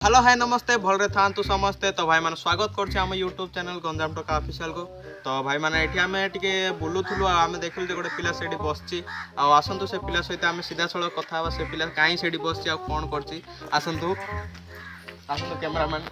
Hello hi नमस्ते भलरे थांतु समस्ते। तो भाई मैंने स्वागत करछे हम यूट्यूब चैनल गंजाम टका ऑफिशियल को। तो भाई मैंने एठी आमे टिके बुलुथुलु आमे देखलु जे गोटे पिला सेठी बसची आ आसंतु से पिला सहित आमे सीधा सळ कथा बा से पिला काई सेठी बसची आ कोन करची आसंतु आसंतु कैमरामैन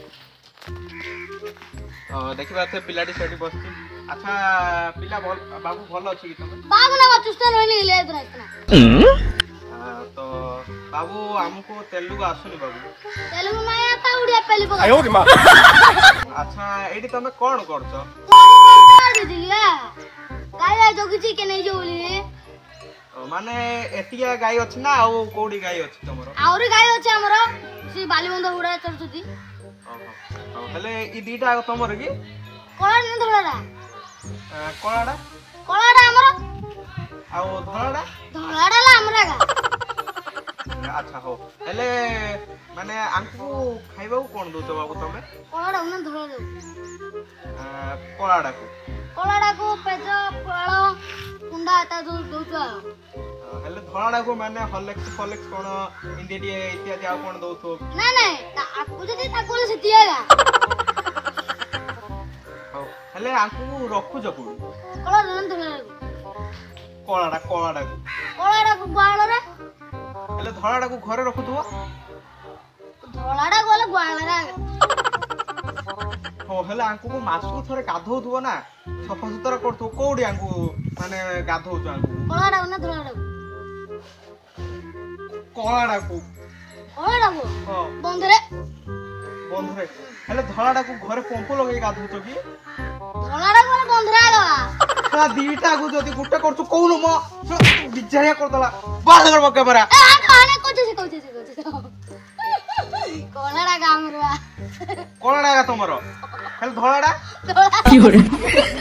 देखिबा थे पिलाटी सेठी बसची। अच्छा पिला बाबू भल अछि कि तमे बाबू ना चुस्त रहनी ले इतना तो बाबू हमको तेलुगु आसुनी बाबू तेलुगु ना आता उड़िया पहली पका आयो रे मां। अच्छा एडी तमे कोन करछो दिदिया गाय जोगिची के नहीं जोली माने एतिया गाय अछि ना आ कोडी गाय अछि तमरो आउरी गाय अछि हमरो सी बालीबंद उड़ा चलछुती ओहो हेले ई दीटा तमरो की कोळा न धळाडा कोळाडा कोळाडा हमरो आ धळाडा धळाडा ला हमरा गा। अच्छा हो हेले माने आंकु खाइबा कोन दोतो बाबू तमे कोळाडा न धळाडा कोळाडा को पेज फळ कुंडा आता दोतो हेले धळाडा को माने हॉर्लिक्स फॉलिक्स कोन इंडिया इत्यादि आ कोन दोतो ना नहीं ता आपको जदी ता कोले से दियागा हो हेले आंकु रखु जकु कोळाडा न धळाडा कोळाडा को बाळ रे हेले धळाडा को घरे रखुथुवा धळाडा गोले ग्वाळरा हो हेले आंकु को मासु थरे गाधौथुवा ना सफा सुतरा करथु कोडी आंकु माने गाधौथु आंकु कोळाडा न धळाडा कोळाडा को हो बंधरे हेले धळाडा को घरे पंपो लगे गाधौथु की धळाडा गोले बंधरा गा ना दीटा को जदी गुट्टा करथु कोनु म बिचारिया करतला बाल कर बके बरा आने कोचे कोळाडा गा हमरवा कोळाडा का तमरो हेले धळाडा धळाडा